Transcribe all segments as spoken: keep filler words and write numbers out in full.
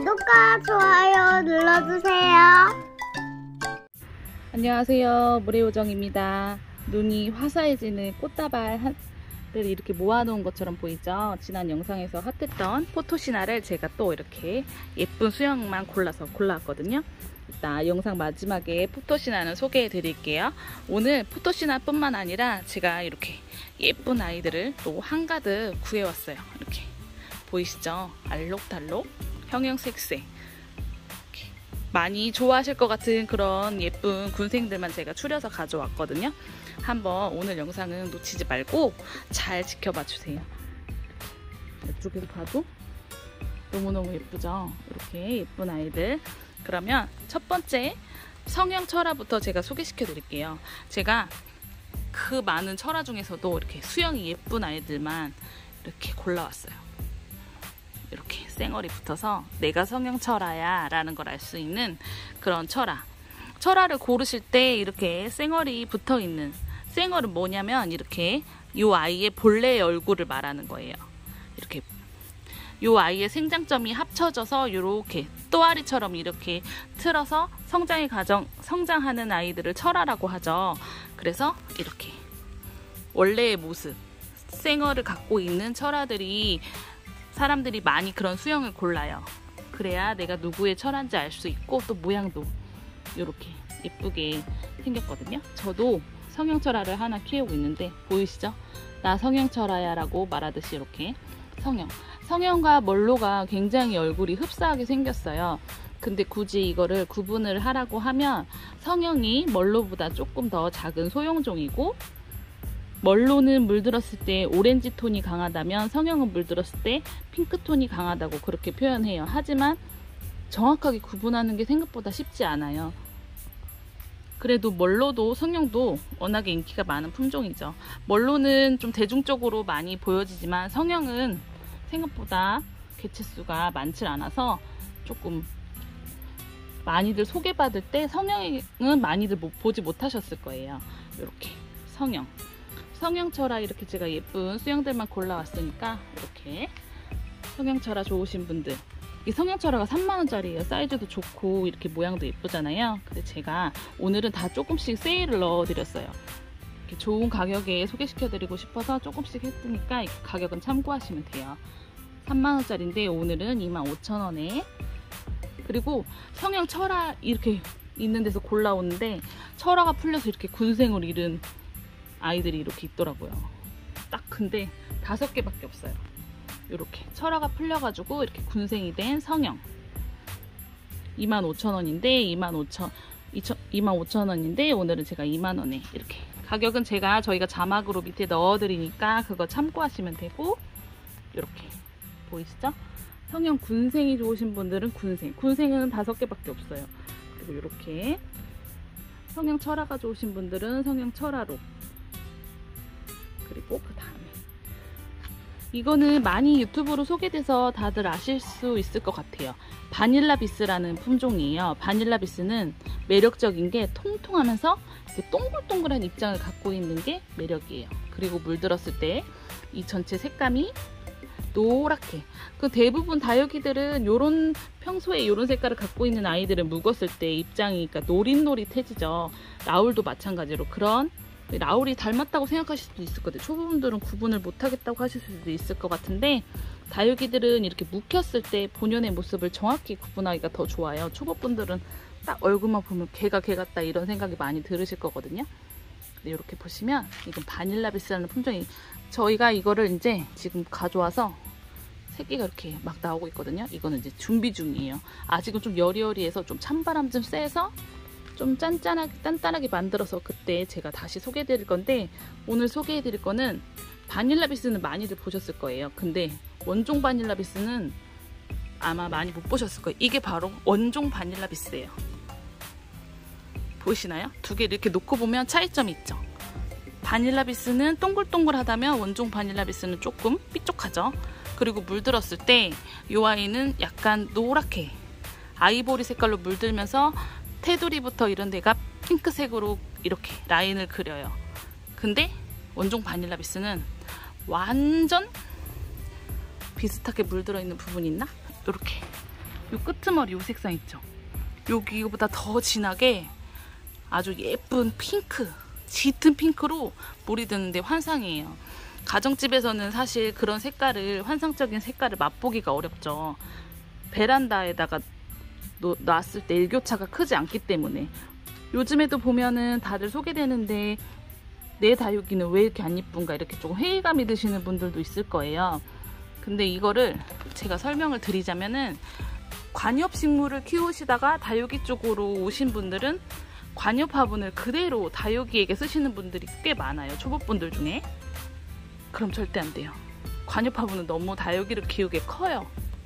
구독과 좋아요 눌러주세요. 안녕하세요, 모래요정입니다. 눈이 화사해지는 꽃다발을 이렇게 모아놓은 것처럼 보이죠? 지난 영상에서 핫했던 포토시나를 제가 또 이렇게 예쁜 수영만 골라서 골라왔거든요. 일단 영상 마지막에 포토시나는 소개해 드릴게요. 오늘 포토시나 뿐만 아니라 제가 이렇게 예쁜 아이들을 또 한가득 구해왔어요. 이렇게 보이시죠? 알록달록 형형색색 많이 좋아하실 것 같은 그런 예쁜 군생들만 제가 추려서 가져왔거든요. 한번 오늘 영상은 놓치지 말고 잘 지켜봐 주세요. 이쪽에서 봐도 너무너무 예쁘죠? 이렇게 예쁜 아이들. 그러면 첫 번째 성형 철화부터 제가 소개시켜 드릴게요. 제가 그 많은 철화 중에서도 이렇게 수영이 예쁜 아이들만 이렇게 골라왔어요. 이렇게 쌩얼이 붙어서 내가 성형 철화야 라는 걸 알 수 있는 그런 철화. 철화를 고르실 때 이렇게 쌩얼이 붙어 있는, 쌩얼은 뭐냐면 이렇게 이 아이의 본래의 얼굴을 말하는 거예요. 이렇게 이 아이의 생장점이 합쳐져서 이렇게 또아리처럼 이렇게 틀어서 성장의 과정, 성장하는 아이들을 철화라고 하죠. 그래서 이렇게 원래의 모습, 쌩얼을 갖고 있는 철화들이 사람들이 많이 그런 수영을 골라요. 그래야 내가 누구의 철화인지 알 수 있고 또 모양도 이렇게 예쁘게 생겼거든요. 저도 성형철화를 하나 키우고 있는데 보이시죠? 나 성형철화야 라고 말하듯이 이렇게 성형. 성형과 멀로가 굉장히 얼굴이 흡사하게 생겼어요. 근데 굳이 이거를 구분을 하라고 하면 성형이 멀로보다 조금 더 작은 소형종이고, 멀로는 물들었을 때 오렌지 톤이 강하다면 성형은 물들었을 때 핑크 톤이 강하다고 그렇게 표현해요. 하지만 정확하게 구분하는 게 생각보다 쉽지 않아요. 그래도 멀로도 성형도 워낙에 인기가 많은 품종이죠. 멀로는 좀 대중적으로 많이 보여지지만 성형은 생각보다 개체수가 많지 않아서 조금 많이들 소개받을 때 성형은 많이들 못, 보지 못하셨을 거예요. 이렇게 성형. 성형철화 이렇게 제가 예쁜 수영들만 골라왔으니까 이렇게 성형철화 좋으신 분들, 이 성형철화가 삼만 원짜리예요. 사이즈도 좋고 이렇게 모양도 예쁘잖아요. 근데 제가 오늘은 다 조금씩 세일을 넣어 드렸어요. 이렇게 좋은 가격에 소개시켜 드리고 싶어서 조금씩 했으니까 가격은 참고하시면 돼요. 삼만 원짜리인데 오늘은 이만 오천 원에. 그리고 성형철화 이렇게 있는 데서 골라오는데 철화가 풀려서 이렇게 군생을 잃은 아이들이 이렇게 있더라고요. 딱 근데 다섯 개밖에 없어요. 이렇게 철화가 풀려가지고 이렇게 군생이 된 성형 이만 오천 원인데 이만 오천 원인데 오늘은 제가 이만 원에 이렇게. 가격은 제가 저희가 자막으로 밑에 넣어드리니까 그거 참고하시면 되고, 이렇게 보이시죠? 성형 군생이 좋으신 분들은 군생. 군생은 다섯 개밖에 없어요. 그리고 이렇게 성형 철화가 좋으신 분들은 성형 철화로. 그리고 그 다음에 이거는 많이 유튜브로 소개돼서 다들 아실 수 있을 것 같아요. 바닐라비스라는 품종이에요. 바닐라비스는 매력적인 게 통통하면서 이렇게 동글동글한 입장을 갖고 있는 게 매력이에요. 그리고 물들었을 때 이 전체 색감이 노랗게. 그 대부분 다육이들은 요런 평소에 요런 색깔을 갖고 있는 아이들은 묵었을 때 입장이 그러니까 노릿노릿해지죠. 라울도 마찬가지로 그런, 라울이 닮았다고 생각하실 수도 있을 거예요. 초보분들은 구분을 못하겠다고 하실 수도 있을 것 같은데, 다육이들은 이렇게 묵혔을 때 본연의 모습을 정확히 구분하기가 더 좋아요. 초보분들은 딱 얼굴만 보면 걔가 걔 같다 이런 생각이 많이 들으실 거거든요. 근데 이렇게 보시면 이건 바닐라비스라는 품종이, 저희가 이거를 이제 지금 가져와서 새끼가 이렇게 막 나오고 있거든요. 이거는 이제 준비 중이에요. 아직은 좀 여리여리해서 좀 찬바람 좀 쐬서 좀 짠짠하게 단단하게 만들어서 그때 제가 다시 소개해 드릴 건데, 오늘 소개해 드릴 거는 바닐라비스는 많이들 보셨을 거예요. 근데 원종 바닐라비스는 아마 많이 못 보셨을 거예요. 이게 바로 원종 바닐라비스예요. 보이시나요? 두 개 이렇게 놓고 보면 차이점이 있죠. 바닐라비스는 동글동글하다면 원종 바닐라비스는 조금 삐쪽하죠. 그리고 물들었을 때 이 아이는 약간 노랗게 아이보리 색깔로 물들면서 테두리부터 이런 데가 핑크색으로 이렇게 라인을 그려요. 근데 원종 바닐라비스는 완전 비슷하게 물들어 있는 부분이 있나? 이렇게 요 끄트머리 요 색상 있죠? 여기 이거보다 더 진하게 아주 예쁜 핑크, 짙은 핑크로 물이 드는데 환상이에요. 가정집에서는 사실 그런 색깔을, 환상적인 색깔을 맛보기가 어렵죠. 베란다에다가 놨을 때 일교차가 크지 않기 때문에. 요즘에도 보면은 다들 소개되는데 내 다육이는 왜 이렇게 안 이쁜가 이렇게 조금 회의감이 드시는 분들도 있을 거예요. 근데 이거를 제가 설명을 드리자면은 관엽식물을 키우시다가 다육이 쪽으로 오신 분들은 관엽 화분을 그대로 다육이에게 쓰시는 분들이 꽤 많아요. 초보분들 중에. 그럼 절대 안 돼요. 관엽 화분은 너무 다육이를 키우기에 커요.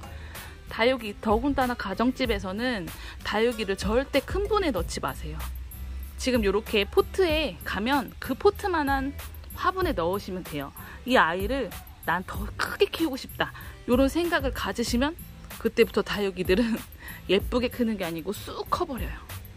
다육이, 더군다나 가정집에서는 다육이를 절대 큰 분에 넣지 마세요. 지금 이렇게 포트에 가면 그 포트만한 화분에 넣으시면 돼요. 이 아이를 난 더 크게 키우고 싶다, 이런 생각을 가지시면 그때부터 다육이들은 예쁘게 크는 게 아니고 쑥 커버려요.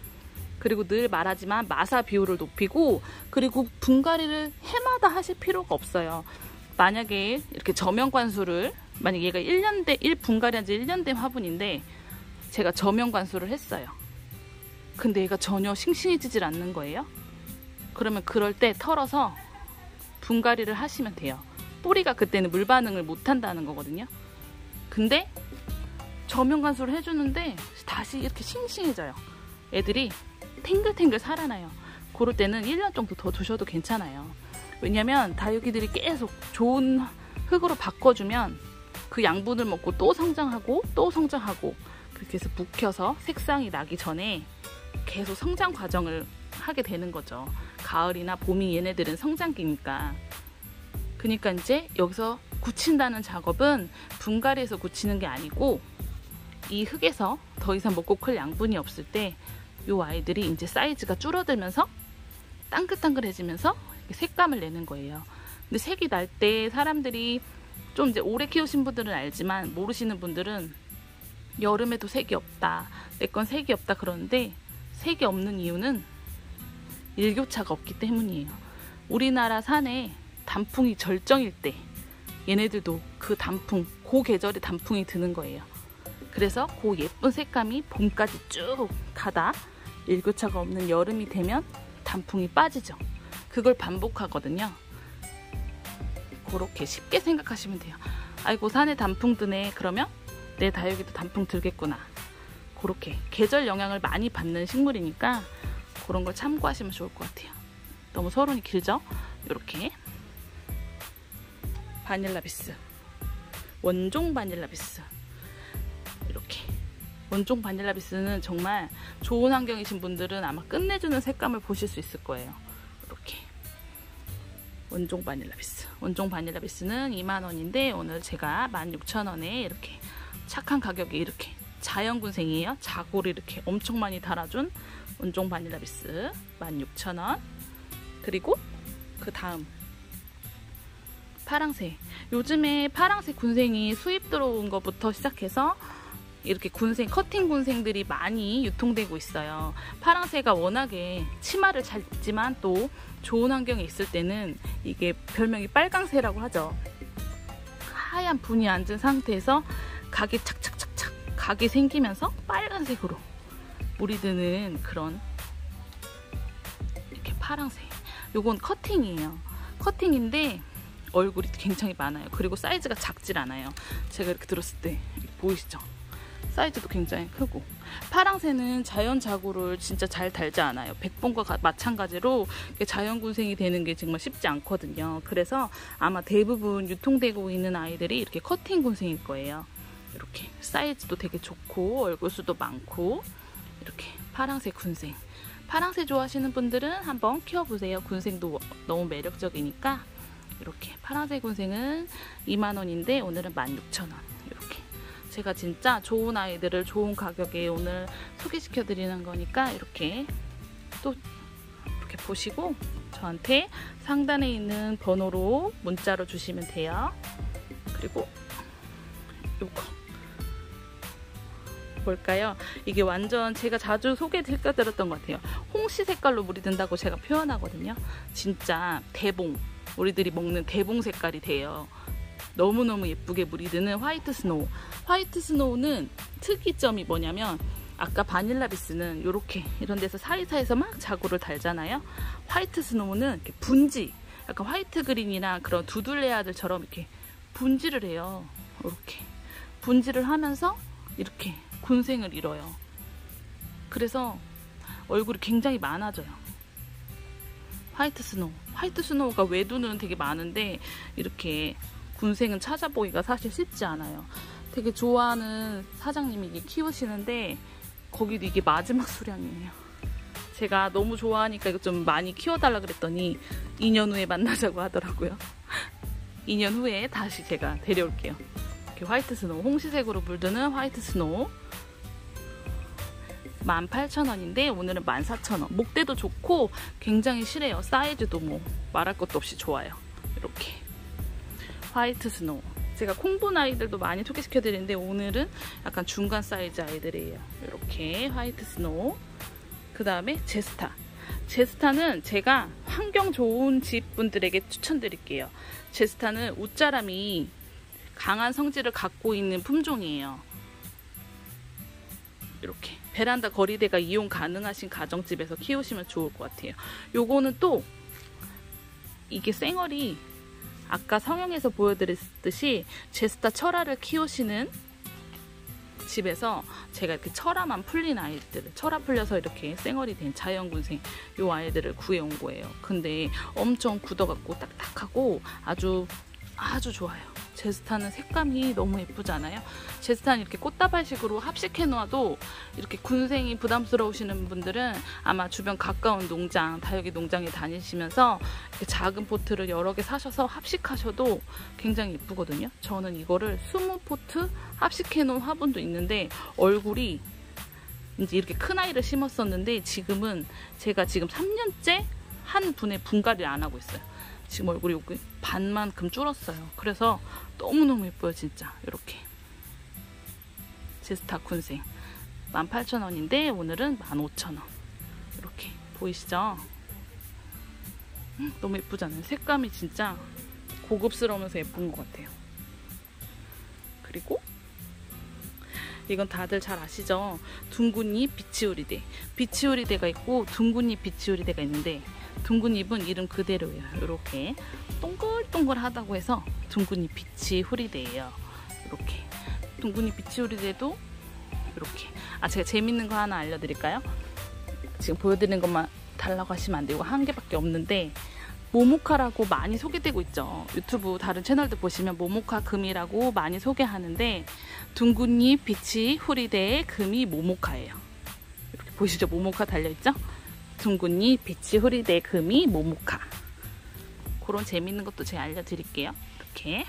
그리고 늘 말하지만 마사 비율을 높이고, 그리고 분갈이를 해마다 하실 필요가 없어요. 만약에 이렇게 저면 관수를, 만약 얘가 일 년 된, 일 분갈이 한 지 일 년 된 화분인데 제가 저면 관수를 했어요. 근데 얘가 전혀 싱싱해지질 않는 거예요. 그러면 그럴 때 털어서 분갈이를 하시면 돼요. 뿌리가 그때는 물 반응을 못 한다는 거거든요. 근데 저면 관수를 해주는데 다시 이렇게 싱싱해져요. 애들이 탱글탱글 살아나요. 그럴 때는 일 년 정도 더 두셔도 괜찮아요. 왜냐면 다육이들이 계속 좋은 흙으로 바꿔주면 그 양분을 먹고 또 성장하고 또 성장하고, 그렇게 해서 묵혀서 색상이 나기 전에 계속 성장 과정을 하게 되는 거죠. 가을이나 봄이 얘네들은 성장기니까. 그러니까 이제 여기서 굳힌다는 작업은 분갈이에서 굳히는 게 아니고, 이 흙에서 더 이상 먹고 클 양분이 없을 때 이 아이들이 이제 사이즈가 줄어들면서 땅글땅글해지면서 색감을 내는 거예요. 근데 색이 날 때 사람들이 좀 이제 오래 키우신 분들은 알지만 모르시는 분들은 여름에도 색이 없다, 내 건 색이 없다 그러는데, 색이 없는 이유는 일교차가 없기 때문이에요. 우리나라 산에 단풍이 절정일 때 얘네들도 그 단풍, 그 계절에 단풍이 드는 거예요. 그래서 그 예쁜 색감이 봄까지 쭉 가다 일교차가 없는 여름이 되면 단풍이 빠지죠. 그걸 반복하거든요. 그렇게 쉽게 생각하시면 돼요. 아이고 산에 단풍 드네, 그러면 내 다육이도 단풍 들겠구나. 그렇게 계절 영향을 많이 받는 식물이니까 그런 걸 참고하시면 좋을 것 같아요. 너무 서론이 길죠? 이렇게 바닐라비스, 원종 바닐라비스, 이렇게 원종 바닐라비스는 정말 좋은 환경이신 분들은 아마 끝내주는 색감을 보실 수 있을 거예요. 이렇게 원종 바닐라비스, 원종 바닐라비스는 이만 원인데 오늘 제가 만 육천 원에 이렇게 착한 가격에 이렇게 자연군생이에요. 자고를 이렇게 엄청 많이 달아준 원종 바닐라비스 만 육천 원. 그리고 그 다음 파랑새. 요즘에 파랑새 군생이 수입 들어온 것부터 시작해서 이렇게 군생, 커팅 군생들이 많이 유통되고 있어요. 파랑새가 워낙에 치마를 잘 입지만 또 좋은 환경에 있을 때는 이게 별명이 빨강새라고 하죠. 하얀 분이 앉은 상태에서 각이 착착착착 각이 생기면서 빨간색으로 물이 드는 그런 이렇게 파랑새. 요건 커팅이에요. 커팅인데 얼굴이 굉장히 많아요. 그리고 사이즈가 작질 않아요. 제가 이렇게 들었을 때 보이시죠? 사이즈도 굉장히 크고. 파랑새는 자연 자구를 진짜 잘 달지 않아요. 백봉과 마찬가지로 자연군생이 되는 게 정말 쉽지 않거든요. 그래서 아마 대부분 유통되고 있는 아이들이 이렇게 커팅 군생일 거예요. 이렇게 사이즈도 되게 좋고 얼굴 수도 많고 이렇게 파랑새 군생. 파랑새 좋아하시는 분들은 한번 키워보세요. 군생도 너무 매력적이니까. 이렇게 파랑새 군생은 이만 원인데 오늘은 만 육천 원. 이렇게 제가 진짜 좋은 아이들을 좋은 가격에 오늘 소개시켜 드리는 거니까 이렇게 또 이렇게 보시고 저한테 상단에 있는 번호로 문자로 주시면 돼요. 그리고 요거 뭘까요? 이게 완전 제가 자주 소개해드렸던 것 같아요. 홍시 색깔로 물이 든다고 제가 표현하거든요. 진짜 대봉, 우리들이 먹는 대봉 색깔이 돼요. 너무너무 예쁘게 물이 드는 화이트 스노우. 화이트 스노우는 특이점이 뭐냐면 아까 바닐라 비스는 이렇게 이런 데서 사이사이에서 막 자구를 달잖아요. 화이트 스노우는 이렇게 분지, 약간 화이트 그린이나 그런 두들레아들처럼 이렇게 분지를 해요. 이렇게 분지를 하면서 이렇게 군생을 이뤄요. 그래서 얼굴이 굉장히 많아져요. 화이트 스노우. 화이트 스노우가 외두는 되게 많은데 이렇게 군생은 찾아보기가 사실 쉽지 않아요. 되게 좋아하는 사장님이 이게 키우시는데 거기도 이게 마지막 수량이에요. 제가 너무 좋아하니까 이거 좀 많이 키워달라 그랬더니 이 년 후에 만나자고 하더라고요. 이 년 후에 다시 제가 데려올게요. 이렇게 화이트 스노우, 홍시색으로 물드는 화이트 스노우 만 팔천 원인데 오늘은 만 사천 원. 목대도 좋고 굉장히 실해요. 사이즈도 뭐 말할 것도 없이 좋아요. 이렇게 화이트 스노우. 제가 콩분 아이들도 많이 소개시켜 드리는데 오늘은 약간 중간 사이즈 아이들이에요. 이렇게 화이트 스노우. 그 다음에 제스타. 제스타는 제가 환경 좋은 집 분들에게 추천드릴게요. 제스타는 웃자람이 강한 성질을 갖고 있는 품종이에요. 이렇게 베란다 거리대가 이용 가능하신 가정집에서 키우시면 좋을 것 같아요. 요거는 또 이게 쌩얼이 아까 성형에서 보여드렸듯이 제스타 철화를 키우시는 집에서 제가 이렇게 철화만 풀린 아이들, 철화 풀려서 이렇게 쌩얼이 된 자연군생 요 아이들을 구해온 거예요. 근데 엄청 굳어갖고 딱딱하고 아주 아주 좋아요. 제스타는 색감이 너무 예쁘잖아요. 제스타는 이렇게 꽃다발식으로 합식해 놓아도 이렇게 군생이 부담스러우시는 분들은 아마 주변 가까운 농장, 다육이 농장에 다니시면서 이렇게 작은 포트를 여러 개 사셔서 합식하셔도 굉장히 예쁘거든요. 저는 이거를 이십 포트 합식해 놓은 화분도 있는데 얼굴이 이제 이렇게 큰 아이를 심었었는데 지금은 제가 지금 삼 년째 한 분의 분갈이를 안 하고 있어요. 지금 얼굴이 여기 반만큼 줄었어요. 그래서 너무너무 예뻐요 진짜. 이렇게 제스타 군생 만 팔천 원인데 오늘은 만 오천 원. 이렇게 보이시죠? 음, 너무 예쁘잖아요. 색감이 진짜 고급스러우면서 예쁜 것 같아요. 그리고 이건 다들 잘 아시죠? 둥근잎 비치우리대. 비치우리대가 있고 둥근잎 비치우리대가 있는데 둥근잎은 이름 그대로예요. 이렇게 동글동글하다고 해서 둥근잎 비치후리대예요. 이렇게 둥근잎 비치후리대도 이렇게. 아, 제가 재밌는 거 하나 알려드릴까요? 지금 보여드리는 것만 달라고 하시면 안 돼요. 이거 한 개밖에 없는데 모모카라고 많이 소개되고 있죠. 유튜브 다른 채널들 보시면 모모카 금이라고 많이 소개하는데 둥근잎 비치후리대의 금이 모모카예요. 이렇게 보이시죠? 모모카 달려있죠? 둥근잎 비치후리대 금이 모모카. 그런 재밌는 것도 제가 알려드릴게요. 이렇게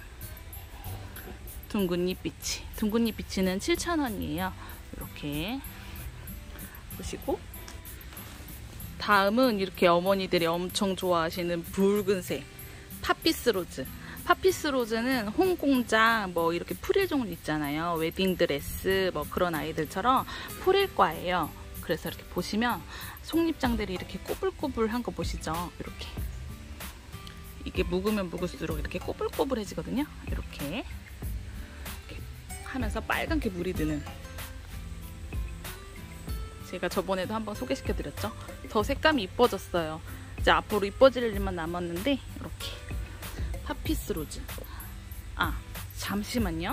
둥근잎 비치. 둥근잎 비치는 칠천 원이에요. 이렇게 보시고 다음은 이렇게 어머니들이 엄청 좋아하시는 붉은색 파피스 로즈. 파피스 로즈는 홍공장 뭐 이렇게 프릴종은 있잖아요. 웨딩드레스 뭐 그런 아이들처럼 프릴과예요. 그래서 이렇게 보시면 속립장들이 이렇게 꼬불꼬불한 거 보시죠? 이렇게 이게 묵으면 묵을수록 이렇게 꼬불꼬불해지거든요. 이렇게, 이렇게 하면서 빨갛게 물이 드는. 제가 저번에도 한번 소개시켜 드렸죠? 더 색감이 이뻐졌어요. 이제 앞으로 이뻐질 일만 남았는데 이렇게 파피스 로즈. 아, 잠시만요.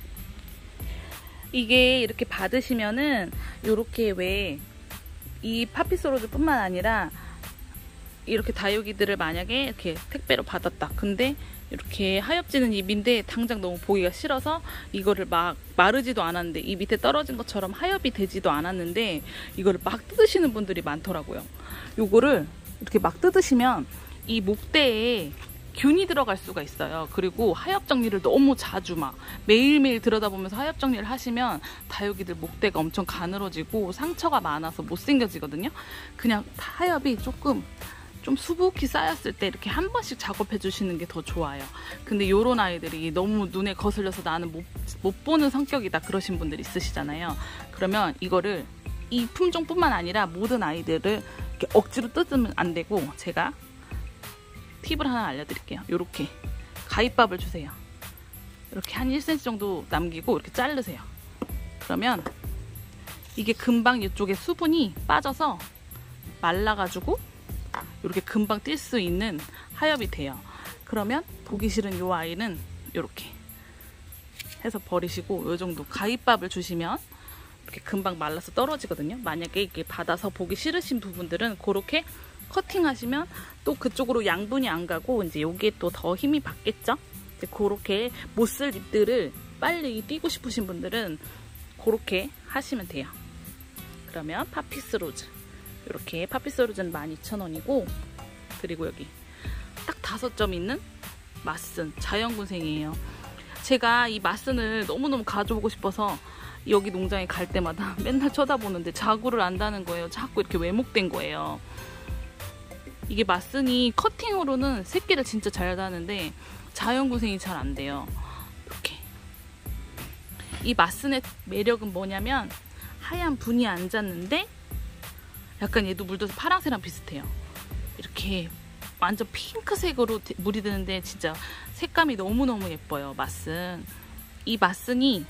이게 이렇게 받으시면은 이렇게 왜 이 파피스 로즈 뿐만 아니라 이렇게 다육이들을 만약에 이렇게 택배로 받았다. 근데 이렇게 하엽지는 잎인데 당장 너무 보기가 싫어서 이거를 막 마르지도 않았는데 이 밑에 떨어진 것처럼 하엽이 되지도 않았는데 이거를 막 뜯으시는 분들이 많더라고요. 요거를 이렇게 막 뜯으시면 이 목대에 균이 들어갈 수가 있어요. 그리고 하엽 정리를 너무 자주 막 매일매일 들여다보면서 하엽 정리를 하시면 다육이들 목대가 엄청 가늘어지고 상처가 많아서 못생겨지거든요. 그냥 하엽이 조금 좀 수북히 쌓였을 때 이렇게 한 번씩 작업해 주시는 게 더 좋아요. 근데 요런 아이들이 너무 눈에 거슬려서 나는 못, 못 보는 성격이다 그러신 분들 있으시잖아요. 그러면 이거를 이 품종뿐만 아니라 모든 아이들을 이렇게 억지로 뜯으면 안 되고 제가 팁을 하나 알려드릴게요. 요렇게 가위밥을 주세요. 이렇게 한 일 센티미터 정도 남기고 이렇게 자르세요. 그러면 이게 금방 이쪽에 수분이 빠져서 말라가지고 이렇게 금방 뛸 수 있는 하엽이 돼요. 그러면 보기 싫은 이 아이는 이렇게 해서 버리시고, 이 정도 가위밥을 주시면 이렇게 금방 말라서 떨어지거든요. 만약에 이게 받아서 보기 싫으신 부분들은 그렇게 커팅하시면 또 그쪽으로 양분이 안 가고 이제 여기에 또 더 힘이 받겠죠. 이제 그렇게 못 쓸 잎들을 빨리 띄고 싶으신 분들은 그렇게 하시면 돼요. 그러면 파피스 로즈, 이렇게 파피스 로즈는 만 이천 원이고, 그리고 여기 딱 다섯 점 있는 마슨 자연군생이에요. 제가 이 마슨을 너무너무 가져오고 싶어서 여기 농장에 갈 때마다 맨날 쳐다보는데 자구를 안다는 거예요. 자꾸 이렇게 왜목된 거예요. 이게 마슨이 커팅으로는 새끼를 진짜 잘 다는데 자연군생이 잘 안 돼요. 이렇게 이 마슨의 매력은 뭐냐면 하얀 분이 안 잤는데 약간 얘도 물들어서 파랑새랑 비슷해요. 이렇게 완전 핑크색으로 물이 드는데 진짜 색감이 너무너무 예뻐요. 마슨. 이 마슨이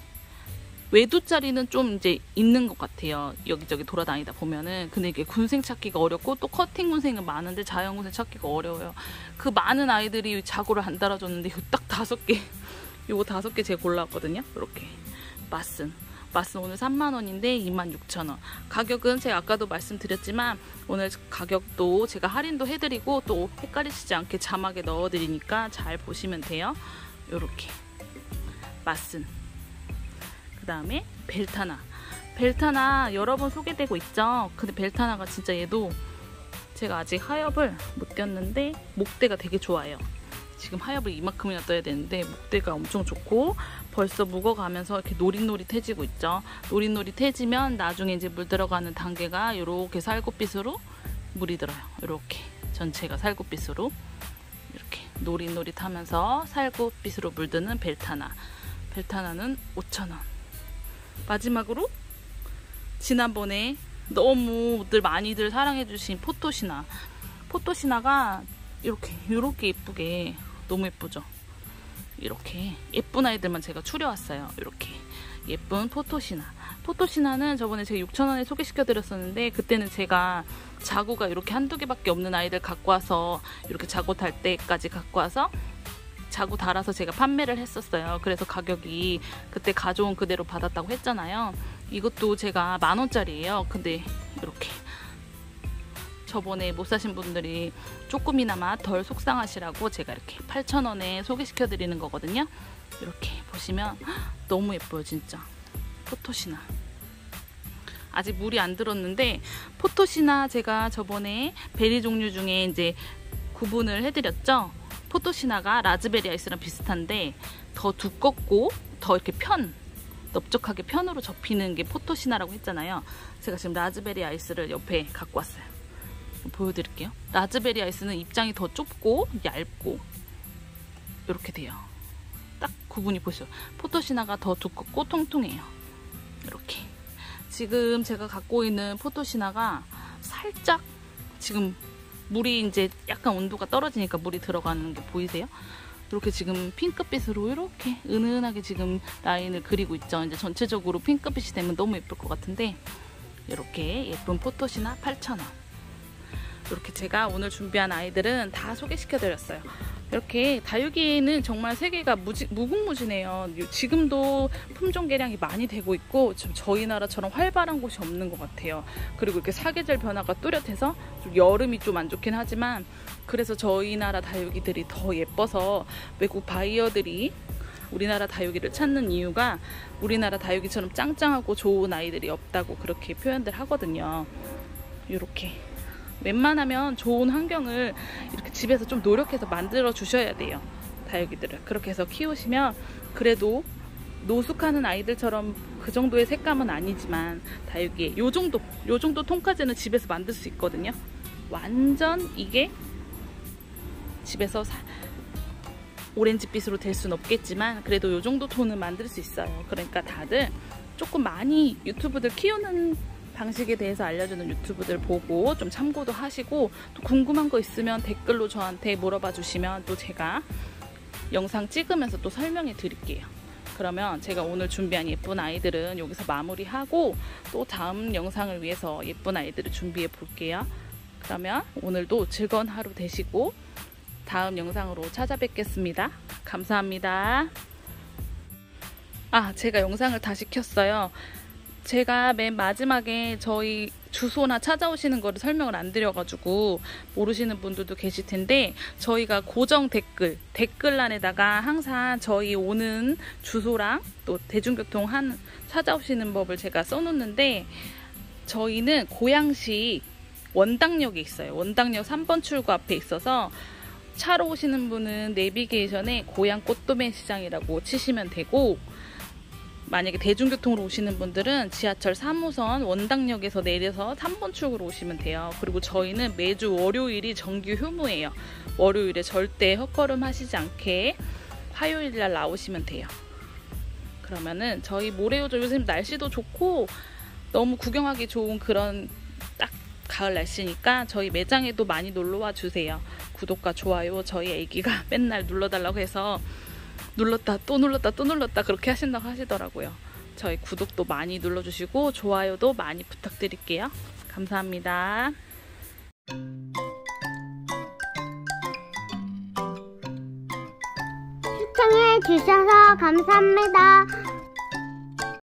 외두짜리는 좀 이제 있는 것 같아요. 여기저기 돌아다니다 보면은. 근데 이게 군생 찾기가 어렵고 또 커팅 군생은 많은데 자연 군생 찾기가 어려워요. 그 많은 아이들이 자구를 안 달아줬는데 이거 딱 다섯 개, 요거 다섯 개 제가 골라왔거든요. 이렇게 마슨. 마슨 오늘 삼만 원인데 이만 육천 원. 가격은 제가 아까도 말씀드렸지만 오늘 가격도 제가 할인도 해드리고 또 헷갈리시지 않게 자막에 넣어드리니까 잘 보시면 돼요. 요렇게 마슨. 그 다음에 벨타나. 벨타나 여러 번 소개되고 있죠. 근데 벨타나가 진짜 얘도 제가 아직 하엽을 못 띄었는데 목대가 되게 좋아요. 지금 하엽을 이만큼이나 떠야 되는데 목대가 엄청 좋고 벌써 묵어가면서 이렇게 노릿노릿해지고 있죠. 노릿노릿해지면 나중에 이제 물 들어가는 단계가 이렇게 살구빛으로 물이 들어요. 이렇게 전체가 살구빛으로 이렇게 노릿노릿하면서 살구빛으로 물드는 벨타나. 벨타나는 오천 원. 마지막으로 지난번에 너무들 많이들 사랑해주신 포토시나. 포토시나가 이렇게 이렇게 예쁘게 너무 예쁘죠. 이렇게 예쁜 아이들만 제가 추려왔어요. 이렇게 예쁜 포토시나. 포토시나는 저번에 제가 육천 원에 소개시켜 드렸었는데 그때는 제가 자구가 이렇게 한두 개밖에 없는 아이들 갖고 와서 이렇게 자구 달 때까지 갖고 와서 자구 달아서 제가 판매를 했었어요. 그래서 가격이 그때 가져온 그대로 받았다고 했잖아요. 이것도 제가 만 원짜리예요. 근데 이렇게 저번에 못 사신 분들이 조금이나마 덜 속상하시라고 제가 이렇게 팔천 원에 소개시켜 드리는 거거든요. 이렇게 보시면 너무 예뻐요. 진짜 포토시나. 아직 물이 안 들었는데 포토시나 제가 저번에 베리 종류 중에 이제 구분을 해드렸죠. 포토시나가 라즈베리 아이스랑 비슷한데 더 두껍고 더 이렇게 편, 넓적하게 편으로 접히는 게 포토시나라고 했잖아요. 제가 지금 라즈베리 아이스를 옆에 갖고 왔어요. 보여드릴게요. 라즈베리 아이스는 입장이 더 좁고 얇고 이렇게 돼요. 딱 구분이 보시죠. 포토시나가 더 두껍고 통통해요. 이렇게. 지금 제가 갖고 있는 포토시나가 살짝 지금 물이 이제 약간 온도가 떨어지니까 물이 들어가는 게 보이세요? 이렇게 지금 핑크빛으로 이렇게 은은하게 지금 라인을 그리고 있죠. 이제 전체적으로 핑크빛이 되면 너무 예쁠 것 같은데 이렇게 예쁜 포토시나 팔천 원. 이렇게 제가 오늘 준비한 아이들은 다 소개시켜 드렸어요. 이렇게 다육이는 정말 세계가 무지, 무궁무진해요. 지금도 품종 개량이 많이 되고 있고 좀 저희 나라처럼 활발한 곳이 없는 것 같아요. 그리고 이렇게 사계절 변화가 뚜렷해서 좀 여름이 좀 안 좋긴 하지만 그래서 저희 나라 다육이들이 더 예뻐서 외국 바이어들이 우리나라 다육이를 찾는 이유가 우리나라 다육이처럼 짱짱하고 좋은 아이들이 없다고 그렇게 표현들 하거든요. 이렇게 웬만하면 좋은 환경을 이렇게 집에서 좀 노력해서 만들어 주셔야 돼요. 다육이들을 그렇게 해서 키우시면 그래도 노숙하는 아이들처럼 그 정도의 색감은 아니지만 다육이의 요 정도 요 정도 톤까지는 집에서 만들 수 있거든요. 완전 이게 집에서 사, 오렌지빛으로 될 수는 없겠지만 그래도 요 정도 톤은 만들 수 있어요. 그러니까 다들 조금 많이 유튜브들 키우는 방식에 대해서 알려주는 유튜브들 보고 좀 참고도 하시고 또 궁금한 거 있으면 댓글로 저한테 물어봐 주시면 또 제가 영상 찍으면서 또 설명해 드릴게요. 그러면 제가 오늘 준비한 예쁜 아이들은 여기서 마무리하고 또 다음 영상을 위해서 예쁜 아이들을 준비해 볼게요. 그러면 오늘도 즐거운 하루 되시고 다음 영상으로 찾아뵙겠습니다. 감사합니다. 아, 제가 영상을 다시 켰어요. 제가 맨 마지막에 저희 주소나 찾아오시는 거를 설명을 안 드려가지고 모르시는 분들도 계실 텐데, 저희가 고정 댓글, 댓글란에다가 항상 저희 오는 주소랑 또 대중교통 한 찾아오시는 법을 제가 써놓는데, 저희는 고양시 원당역에 있어요. 원당역 삼 번 출구 앞에 있어서 차로 오시는 분은 내비게이션에 고양 꽃도매 시장이라고 치시면 되고, 만약에 대중교통으로 오시는 분들은 지하철 삼 호선 원당역에서 내려서 삼 번 출구로 오시면 돼요. 그리고 저희는 매주 월요일이 정규 휴무예요. 월요일에 절대 헛걸음 하시지 않게 화요일날 나오시면 돼요. 그러면은 저희 모래요즘 요즘 날씨도 좋고 너무 구경하기 좋은 그런 딱 가을 날씨니까 저희 매장에도 많이 놀러와 주세요. 구독과 좋아요 저희 애기가 맨날 눌러달라고 해서 눌렀다 또 눌렀다 또 눌렀다 그렇게 하신다고 하시더라고요. 저희 구독도 많이 눌러주시고 좋아요도 많이 부탁드릴게요. 감사합니다. 시청해 주셔서 감사합니다.